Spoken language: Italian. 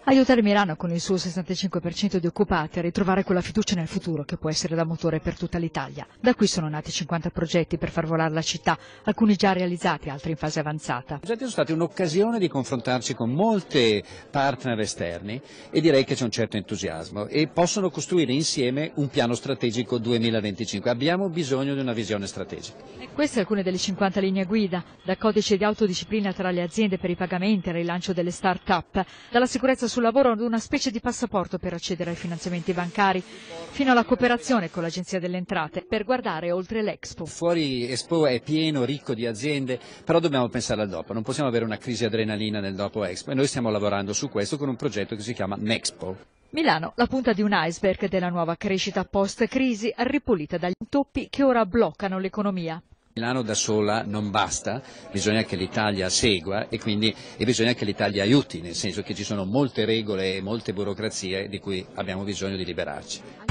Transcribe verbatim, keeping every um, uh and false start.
Aiutare Milano con il suo sessantacinque per cento di occupati a ritrovare quella fiducia nel futuro che può essere da motore per tutta l'Italia. Da qui sono nati cinquanta progetti per far volare la città, alcuni già realizzati, altri in fase avanzata. I progetti sono stati un'occasione di confrontarci con molte partner esterni e direi che c'è un certo entusiasmo e possono costruire insieme un piano strategico duemilaventicinque. Abbiamo bisogno di una visione strategica. E queste alcune delle cinquanta linee guida, da codice di autodisciplina tra le aziende per i pagamenti al rilancio delle start-up, dalla sicurezza sul lavoro ad una specie di passaporto per accedere ai finanziamenti bancari, fino alla cooperazione con l'Agenzia delle Entrate per guardare oltre l'Expo. Fuori Expo è pieno, ricco di aziende, però dobbiamo pensare al dopo, non possiamo avere una crisi adrenalina nel dopo Expo e noi stiamo lavorando su questo con un progetto che si chiama Mexpo. Milano, la punta di un iceberg della nuova crescita post-crisi, ripulita dagli intoppi che ora bloccano l'economia. Milano da sola non basta, bisogna che l'Italia segua e quindi e bisogna che l'Italia aiuti, nel senso che ci sono molte regole e molte burocrazie di cui abbiamo bisogno di liberarci.